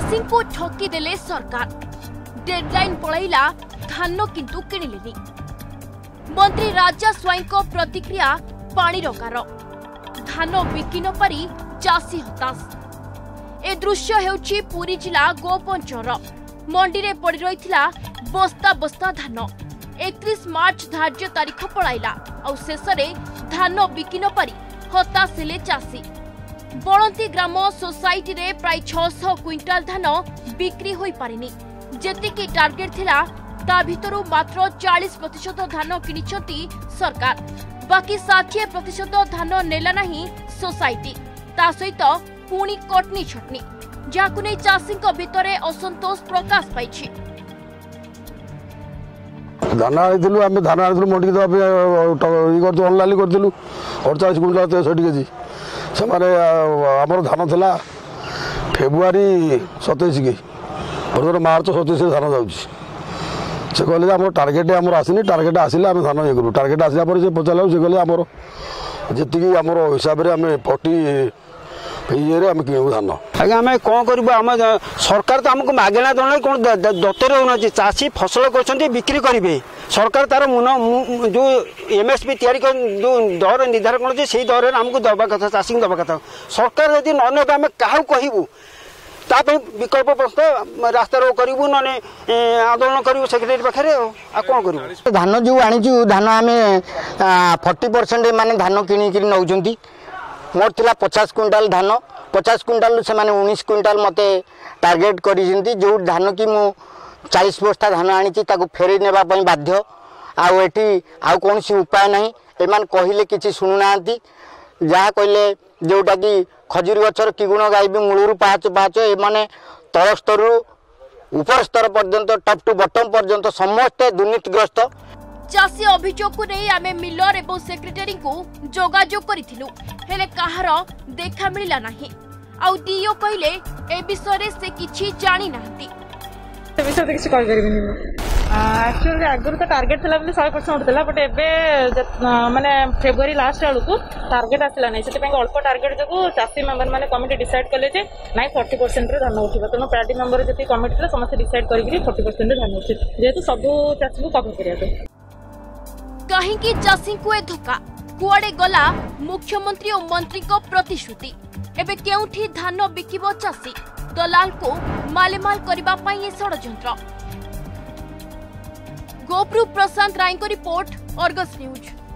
चाषी को ठकी देले सरकार। डेडलाइन पलैला धान किंतु किणिलेनी। मंत्री राजा स्वाई को प्रतिक्रिया पानी रकार। धान बिकी न पारी चाषी हताश। ए दृश्य हेउछि पुरी जिला गोपंचर। मंडी रे पड़ी रहिथिला बस्ता बस्ता धान। 31 मार्च धार्य तारीख पड़ाइला और शेष धान बिकी न पारी हताश हेले चाषी। बलंती ग्राम सोसाइटी रे प्राय 600 क्विंटाल धान बिक्री होई पारिनी। जेतिकी टार्गेट थिला ता भितरु मात्र 40% धान किनिछंती सरकार। बाकी 60% धान नेला नाही सोसाइटी। ता सहित पुणी कटनी छटनी जाकु नै चाषी भितरे असंतोष प्रकाश पाइछि। धान आनिलु आम धान आनिलु मंडी कर अनलाइन करूँ 48 क्विंटाल 63 केजी से आमर धान था फेब्रुआरी 27 की बर्तमान मार्च 27 धान जाऊँगी से कहले आम टार्गेट आम आसनी टार्गेट आसिले आम धान ये करूँ टार्गेट आसला पचारा से कहले आमर जी आम हिसाब से आम 40 आम किणु धान आज्ञा आम कौन करूँ आम सरकार तो आमको मागेना दौना कौन दत्तर होना चाषी फसल कर बिक्री करेंगे सरकार तार जो एमएसपी तैयारी जो दर निर्धारण कर से दर आमको दबा कथा चाषी को दबा कथा सरकार यदि न आम क्या कहूँ ताप विकल्प प्रश्न रास्ता रोक करूँ ना आंदोलन करूँ सेक्रेटरी पाखे कौन करूँ धान जो आनीचु धान आम 40% माने धान किणिक नौकरी मोर थिला 50 क्विंटाल धान 50 क्विंटाल से माने 19 क्विंटाल मते टार्गेट करिसेंती जो धान की मु 40 बस्ता धान आनी फेरी नेबा पई बाध्य आउ एटी आउ कौन सी उपाय नहीं एमान कहिले किछि सुनु नांती जहा कहले जोटा कि खजुरी गछर कि गुण गाइबे मूलरू पाँच पाँच एमाने तल स्तर ऊपर स्तर पर्यंत टॉप टू बॉटम पर्यंत समस्त दुर्नीतिग्रस्त। चाषी अभियोग को नहीं आमे मिलर एवं सेक्रेटरी को जोगाजोग करिथिलु हेले कहार देखा मिलला नाही। आउ डीओ कहले ए विषय से किछि जानि नाहंती। ए विषय से किछि कहि परिबिनी एक्चुअली आगर तो टार्गेट थला 100% उठला बट एबे माने फेब्रुआरी लास्ट आलु को टार्गेट आसला नै सेते अल्प टार्गेट जको चाषी मेंबर माने कमिटी डिसाइड कले जे नाइ 40% रे धान उठिबा तनो पार्टी मेंबर जति कमिटी थला समस्त डिसाइड करिकि 40% रे धान उठि जेतु सब चाषी को कवर करिया कहीं चाषी को ए धोखा कुआडे गला मुख्यमंत्री और मंत्री को प्रतिश्रुति एबे केउठी धान बिकिबो चाषी दलाल को मालेमाल करिबा पई ए षडयंत्र। गोपरू प्रशांत राय को रिपोर्ट अर्गस न्यूज।